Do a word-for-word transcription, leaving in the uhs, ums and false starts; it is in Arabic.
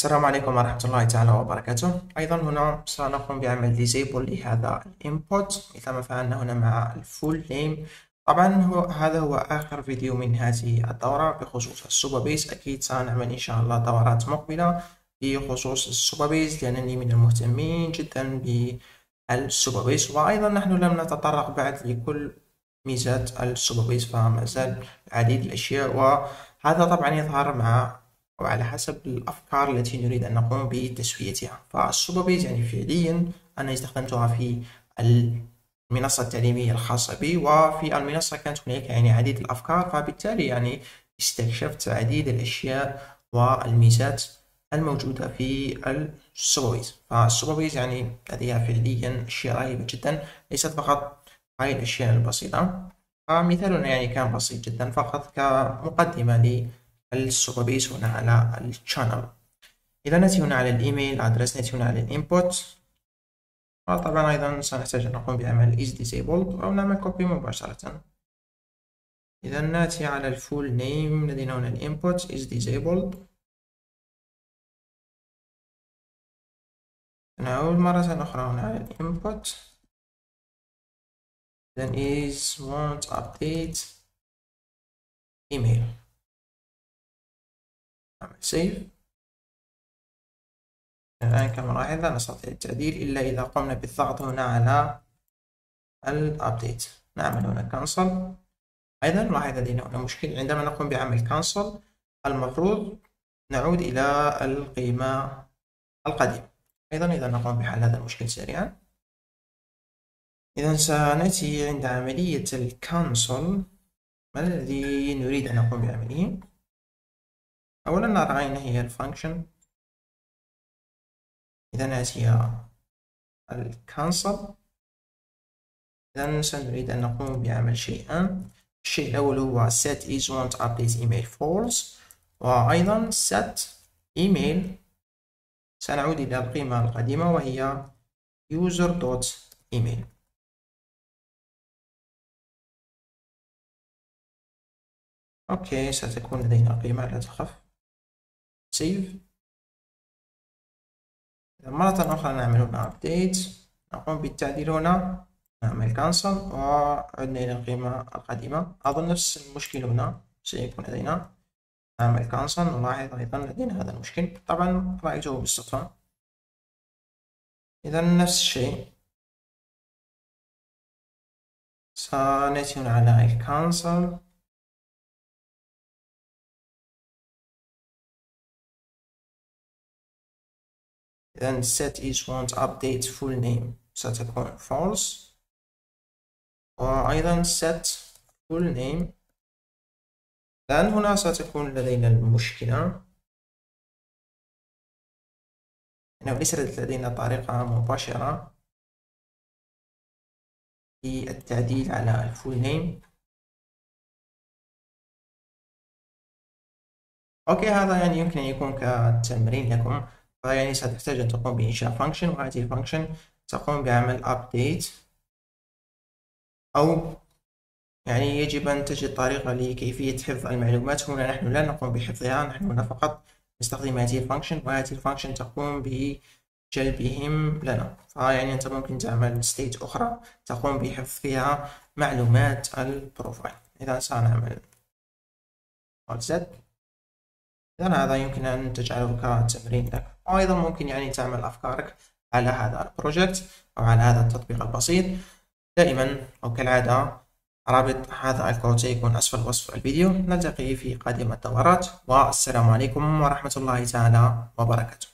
السلام عليكم ورحمة الله تعالى وبركاته. أيضا هنا سنقوم بعمل disable لهذا الانبوت مثل ما فعلنا هنا مع الفول نيم. طبعا هو هذا هو آخر فيديو من هذه الدورة بخصوص السوبابيز. أكيد سنعمل إن شاء الله دورات مقبلة بخصوص السوبابيز لأنني من المهتمين جدا بالسوبابيز، وأيضا نحن لم نتطرق بعد لكل ميزات السوبابيز، فما زال العديد الأشياء، وهذا طبعا يظهر مع أو على حسب الأفكار التي نريد أن نقوم بتسويتها. فالسوبابيز يعني فعليا أنا استخدمتها في المنصة التعليمية الخاصة بي، وفي المنصة كانت هناك يعني عديد الأفكار، فبالتالي يعني استكشفت عديد الأشياء والميزات الموجودة في السوبابيز. فالسوبابيز يعني لديها فعليا أشياء رهيبة جدا، ليست فقط هاي الأشياء البسيطة. فمثالنا يعني كان بسيط جدا فقط كمقدمة لي السوبابيز هنا على الشانل. إذا نأتي هنا على الإيميل أدرس، نأتي هنا على الإنبوت، وطبعا أيضا سنحتاج أن نقوم بعمل is disabled أو نعمل كوبي مباشرة. إذا نأتي على الفول نيم، لدينا هنا الإنبوت is disabled. نعود مرة أخرى هنا على الإنبوت، then is want update email، نعمل save. الآن كما نلاحظ لا نستطيع التعديل إلا إذا قمنا بالضغط هنا على الأبديت. نعمل هنا كانسل. أيضا نلاحظ لدينا هنا مشكل عندما نقوم بعمل كانسل، المفروض نعود إلى القيمة القديمة. أيضا إذا نقوم بحل هذا المشكل سريعا، إذا سنأتي عند عملية الكانسل. ما الذي نريد أن نقوم بعمله؟ أولا نرى أين هي الفانكشن. إذا نأتي الكانسل، إذا سنريد أن نقوم بعمل شيئان. الشيء الأول هو set is want update email false، وأيضا set email سنعود إلى القيمة القديمة وهي user.email. أوكي، ستكون لدينا قيمة لا تخف. save. مرة أخرى نعمل هنا update، نقوم بالتعديل هنا، نعمل cancel وعدنا إلى القيمة القديمة. أظن نفس المشكل هنا سيكون لدينا. نعمل cancel، نلاحظ أيضا لدينا هذا المشكل، طبعا رأيته بالصدفة. إذا نفس الشيء سنأتي هنا على cancel. إذا set is want update full name ستكون false، وأيضا set full name. الآن هنا ستكون لدينا المشكلة أنه ليست لدينا طريقة مباشرة للتعديل على الفول نيم. أوكي، هذا يعني يمكن أن يكون كتمرين لكم. فيعني ستحتاج أن تقوم بإنشاء فانكشن، وهذه الفانكشن تقوم بعمل update، أو يعني يجب أن تجد طريقة لكيفية حفظ المعلومات. هنا نحن لا نقوم بحفظها، نحن هنا فقط نستخدم هذه الفانكشن، وهذه الفانكشن تقوم بجلبهم لنا. فيعني أنت ممكن تعمل ستيت أخرى تقوم بحفظ فيها معلومات البروفايل. إذا سنعمل زد، إذا هذا يمكن أن تجعله كتمرين لك، وأيضا ممكن يعني تعمل أفكارك على هذا البروجكت أو على هذا التطبيق البسيط. دائما أو كالعادة رابط هذا الكود سيكون أسفل وصف الفيديو. نلتقي في قادم الدورات، والسلام عليكم ورحمة الله تعالى وبركاته.